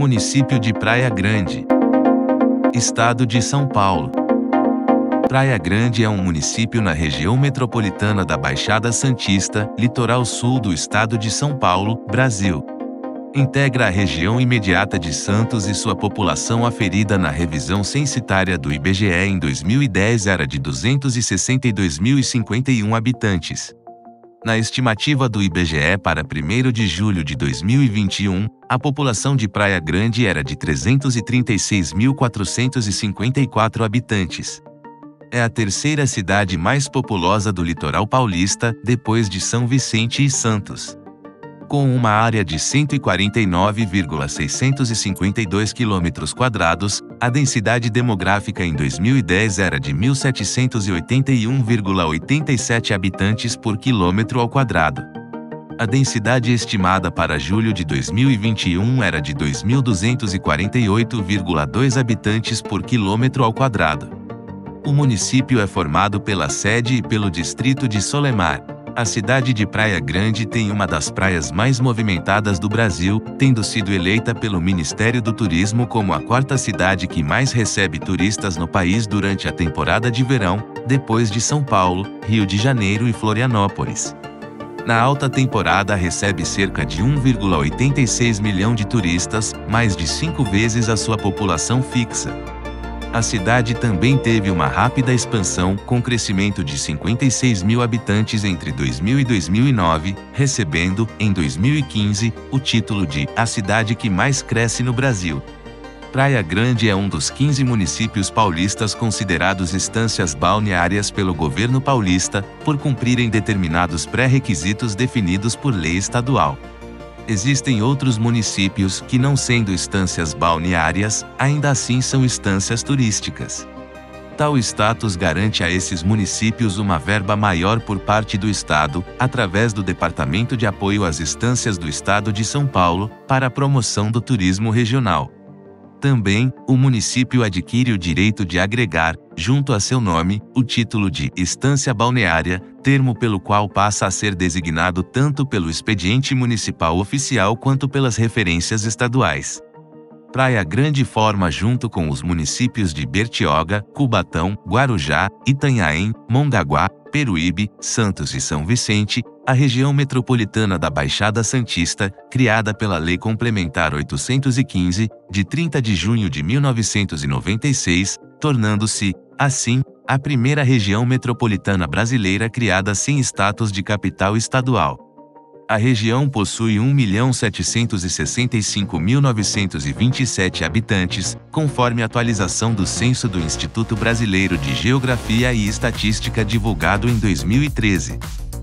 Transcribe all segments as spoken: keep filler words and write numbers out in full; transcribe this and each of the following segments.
Município de Praia Grande, Estado de São Paulo. Praia Grande é um município na região metropolitana da Baixada Santista, litoral sul do estado de São Paulo, Brasil. Integra a região imediata de Santos e sua população aferida na revisão censitária do I B G E em dois mil e dez era de duzentos e sessenta e dois mil e cinquenta e um habitantes. Na estimativa do I B G E para primeiro de julho de dois mil e vinte e um, a população de Praia Grande era de trezentos e trinta e seis mil quatrocentos e cinquenta e quatro habitantes. É a terceira cidade mais populosa do litoral paulista, depois de São Vicente e Santos. Com uma área de cento e quarenta e nove mil seiscentos e cinquenta e dois quilômetros quadrados, a densidade demográfica em dois mil e dez era de mil setecentos e oitenta e um vírgula oitenta e sete habitantes por quilômetro ao quadrado. A densidade estimada para julho de dois mil e vinte e um era de dois mil duzentos e quarenta e oito vírgula dois habitantes por quilômetro ao quadrado. O município é formado pela sede e pelo distrito de Solemar. A cidade de Praia Grande tem uma das praias mais movimentadas do Brasil, tendo sido eleita pelo Ministério do Turismo como a quarta cidade que mais recebe turistas no país durante a temporada de verão, depois de São Paulo, Rio de Janeiro e Florianópolis. Na alta temporada recebe cerca de um vírgula oitenta e seis milhão de turistas, mais de cinco vezes a sua população fixa. A cidade também teve uma rápida expansão, com crescimento de cinquenta e seis mil habitantes entre dois mil e dois mil e nove, recebendo, em dois mil e quinze, o título de a cidade que mais cresce no Brasil. Praia Grande é um dos quinze municípios paulistas considerados estâncias balneárias pelo governo paulista, por cumprirem determinados pré-requisitos definidos por lei estadual. Existem outros municípios que, não sendo estâncias balneárias, ainda assim são estâncias turísticas. Tal status garante a esses municípios uma verba maior por parte do Estado, através do Departamento de Apoio às Estâncias do Estado de São Paulo, para a promoção do turismo regional. Também, o município adquire o direito de agregar, junto a seu nome, o título de estância balneária, termo pelo qual passa a ser designado tanto pelo expediente municipal oficial quanto pelas referências estaduais. Praia Grande forma, junto com os municípios de Bertioga, Cubatão, Guarujá, Itanhaém, Mongaguá, Peruíbe, Santos e São Vicente, a região metropolitana da Baixada Santista, criada pela Lei Complementar oitocentos e quinze, de trinta de junho de mil novecentos e noventa e seis, tornando-se, assim, a primeira região metropolitana brasileira criada sem status de capital estadual. A região possui um milhão setecentos e sessenta e cinco mil novecentos e vinte e sete habitantes, conforme a atualização do Censo do Instituto Brasileiro de Geografia e Estatística divulgado em dois mil e treze.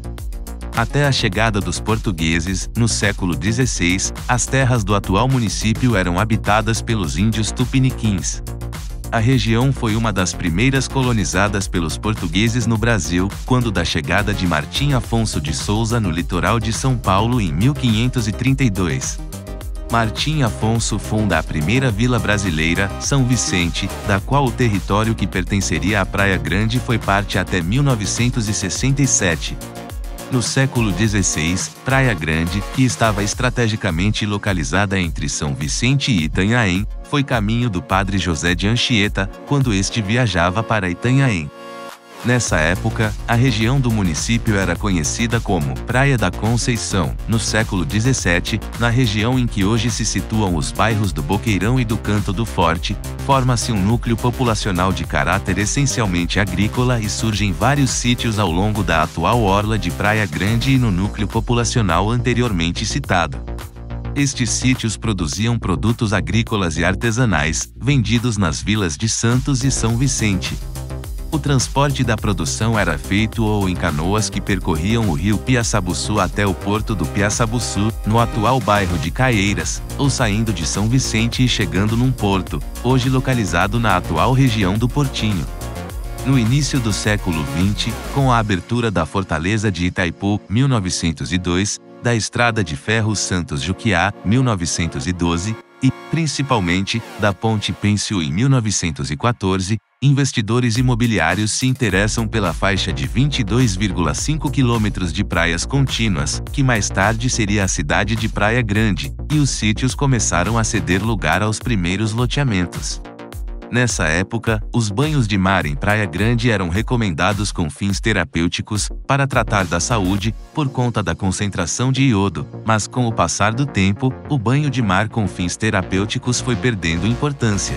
Até a chegada dos portugueses, no século dezesseis, as terras do atual município eram habitadas pelos índios tupiniquins. A região foi uma das primeiras colonizadas pelos portugueses no Brasil, quando da chegada de Martim Afonso de Souza no litoral de São Paulo em mil quinhentos e trinta e dois. Martim Afonso funda a primeira vila brasileira, São Vicente, da qual o território que pertenceria à Praia Grande foi parte até mil novecentos e sessenta e sete. No século dezesseis, Praia Grande, que estava estrategicamente localizada entre São Vicente e Itanhaém, foi caminho do padre José de Anchieta, quando este viajava para Itanhaém. Nessa época, a região do município era conhecida como Praia da Conceição. No século dezessete, na região em que hoje se situam os bairros do Boqueirão e do Canto do Forte, forma-se um núcleo populacional de caráter essencialmente agrícola e surgem vários sítios ao longo da atual orla de Praia Grande e no núcleo populacional anteriormente citado. Estes sítios produziam produtos agrícolas e artesanais, vendidos nas vilas de Santos e São Vicente. O transporte da produção era feito ou em canoas que percorriam o rio Piaçabuçu até o porto do Piaçabuçu, no atual bairro de Caieiras, ou saindo de São Vicente e chegando num porto, hoje localizado na atual região do Portinho. No início do século vinte, com a abertura da Fortaleza de Itaipu, mil novecentos e dois, da Estrada de Ferro Santos-Juquiá, mil novecentos e doze, e, principalmente, da Ponte Pêncil em mil novecentos e quatorze, Investidores imobiliários se interessam pela faixa de vinte e dois vírgula cinco quilômetros de praias contínuas, que mais tarde seria a cidade de Praia Grande, e os sítios começaram a ceder lugar aos primeiros loteamentos. Nessa época, os banhos de mar em Praia Grande eram recomendados com fins terapêuticos, para tratar da saúde, por conta da concentração de iodo, mas com o passar do tempo, o banho de mar com fins terapêuticos foi perdendo importância.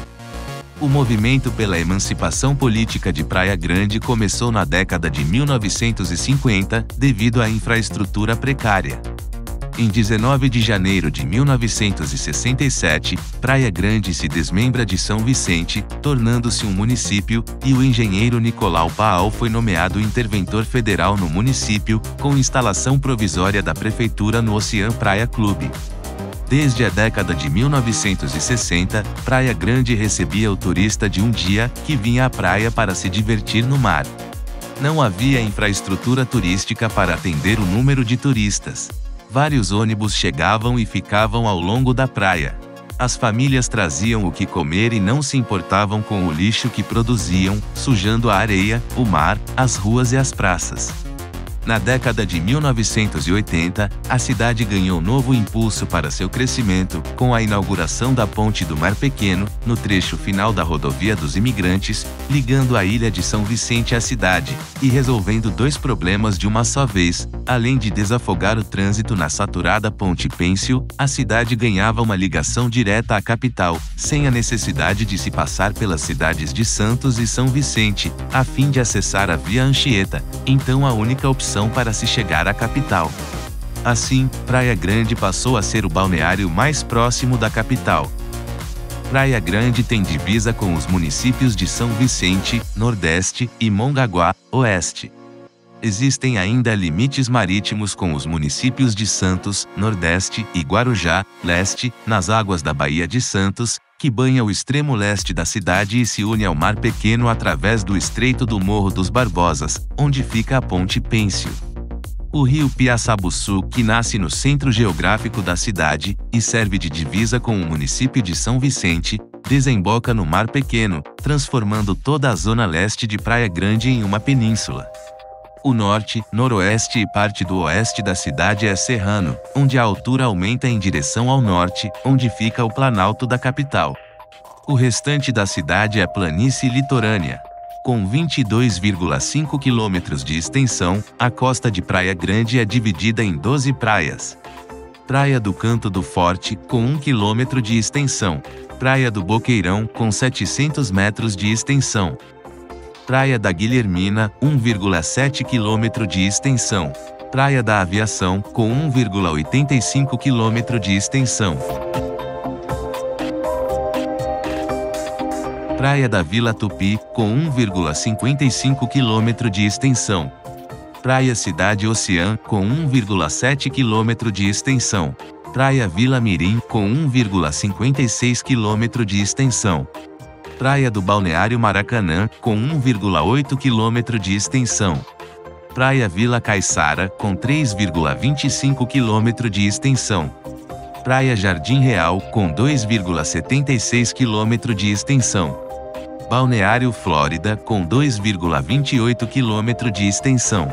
O movimento pela emancipação política de Praia Grande começou na década de mil novecentos e cinquenta, devido à infraestrutura precária. Em dezenove de janeiro de mil novecentos e sessenta e sete, Praia Grande se desmembra de São Vicente, tornando-se um município, e o engenheiro Nicolau Paal foi nomeado interventor federal no município, com instalação provisória da prefeitura no Ocean Praia Clube. Desde a década de mil novecentos e sessenta, Praia Grande recebia o turista de um dia, que vinha à praia para se divertir no mar. Não havia infraestrutura turística para atender o número de turistas. Vários ônibus chegavam e ficavam ao longo da praia. As famílias traziam o que comer e não se importavam com o lixo que produziam, sujando a areia, o mar, as ruas e as praças. Na década de mil novecentos e oitenta, a cidade ganhou novo impulso para seu crescimento, com a inauguração da Ponte do Mar Pequeno, no trecho final da Rodovia dos Imigrantes, ligando a ilha de São Vicente à cidade, e resolvendo dois problemas de uma só vez. Além de desafogar o trânsito na saturada Ponte Pêncil, a cidade ganhava uma ligação direta à capital, sem a necessidade de se passar pelas cidades de Santos e São Vicente, a fim de acessar a Via Anchieta, então a única opção para se chegar à capital. Assim, Praia Grande passou a ser o balneário mais próximo da capital. Praia Grande tem divisa com os municípios de São Vicente, Nordeste, e Mongaguá, Oeste. Existem ainda limites marítimos com os municípios de Santos, Nordeste, e Guarujá, Leste, nas águas da Baía de Santos, que banha o extremo leste da cidade e se une ao Mar Pequeno através do Estreito do Morro dos Barbosas, onde fica a Ponte Pêncil. O rio Piaçabuçu, que nasce no centro geográfico da cidade, e serve de divisa com o município de São Vicente, desemboca no Mar Pequeno, transformando toda a zona leste de Praia Grande em uma península. O norte, noroeste e parte do oeste da cidade é serrano, onde a altura aumenta em direção ao norte, onde fica o Planalto da capital. O restante da cidade é planície litorânea. Com vinte e dois vírgula cinco quilômetros de extensão, a costa de Praia Grande é dividida em doze praias. Praia do Canto do Forte, com um quilômetro de extensão. Praia do Boqueirão, com setecentos metros de extensão. Praia da Guilhermina, um vírgula sete quilômetro de extensão. Praia da Aviação, com um vírgula oitenta e cinco quilômetro de extensão. Praia da Vila Tupi, com um vírgula cinquenta e cinco quilômetro de extensão. Praia Cidade Ocean, com um vírgula sete quilômetro de extensão. Praia Vila Mirim, com um vírgula cinquenta e seis quilômetro de extensão. Praia do Balneário Maracanã, com um vírgula oito quilômetro de extensão. Praia Vila Caiçara, com três vírgula vinte e cinco quilômetro de extensão. Praia Jardim Real, com dois vírgula setenta e seis quilômetro de extensão. Balneário Flórida, com dois vírgula vinte e oito quilômetro de extensão.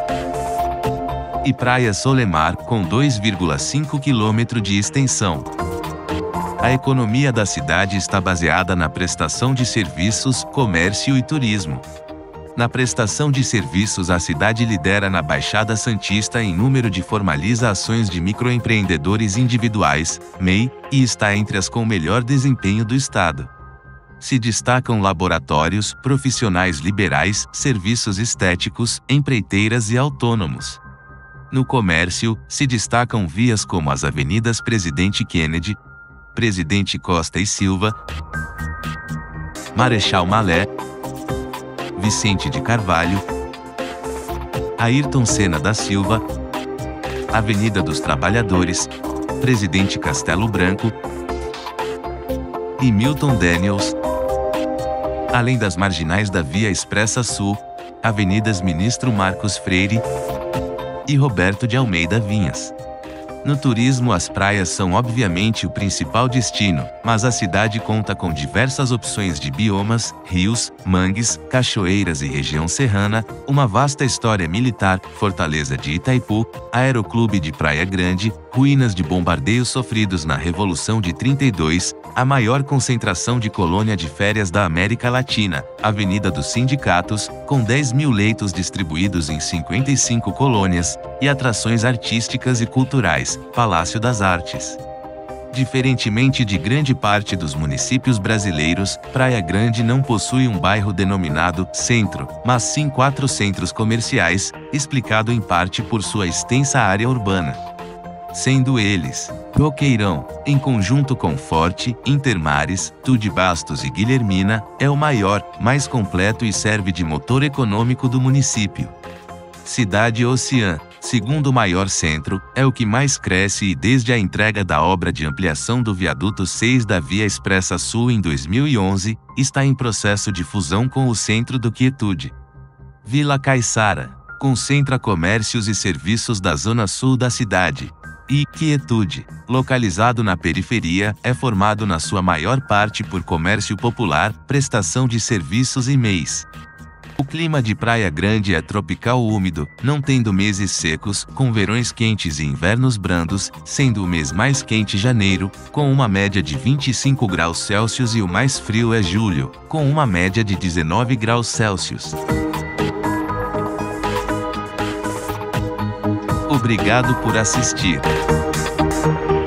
E Praia Solemar, com dois vírgula cinco quilômetro de extensão. A economia da cidade está baseada na prestação de serviços, comércio e turismo. Na prestação de serviços, a cidade lidera na Baixada Santista em número de formalizações de microempreendedores individuais, M E I, e está entre as com melhor desempenho do estado. Se destacam laboratórios, profissionais liberais, serviços estéticos, empreiteiras e autônomos. No comércio, se destacam vias como as avenidas Presidente Kennedy, Presidente Costa e Silva, Marechal Malé, Vicente de Carvalho, Ayrton Senna da Silva, Avenida dos Trabalhadores, Presidente Castelo Branco e Milton Daniels, além das marginais da Via Expressa Sul, Avenidas Ministro Marcos Freire e Roberto de Almeida Vinhas. No turismo, as praias são obviamente o principal destino, mas a cidade conta com diversas opções de biomas, rios, mangues, cachoeiras e região serrana, uma vasta história militar, Fortaleza de Itaipu, Aeroclube de Praia Grande, ruínas de bombardeios sofridos na Revolução de trinta e dois, a maior concentração de colônia de férias da América Latina, Avenida dos Sindicatos, com dez mil leitos distribuídos em cinquenta e cinco colônias, e atrações artísticas e culturais, Palácio das Artes. Diferentemente de grande parte dos municípios brasileiros, Praia Grande não possui um bairro denominado centro, mas sim quatro centros comerciais, explicado em parte por sua extensa área urbana. Sendo eles: Roqueirão, em conjunto com Forte, Intermares, Tude Bastos e Guilhermina, é o maior, mais completo e serve de motor econômico do município. Cidade Oceã, segundo maior centro, é o que mais cresce e desde a entrega da obra de ampliação do viaduto seis da Via Expressa Sul em dois mil e onze, está em processo de fusão com o centro do Quietude. Vila Caiçara, concentra comércios e serviços da zona sul da cidade. E Quietude, localizado na periferia, é formado na sua maior parte por comércio popular, prestação de serviços e meios. O clima de Praia Grande é tropical úmido, não tendo meses secos, com verões quentes e invernos brandos, sendo o mês mais quente janeiro, com uma média de vinte e cinco graus Celsius, e o mais frio é julho, com uma média de dezenove graus Celsius. Obrigado por assistir.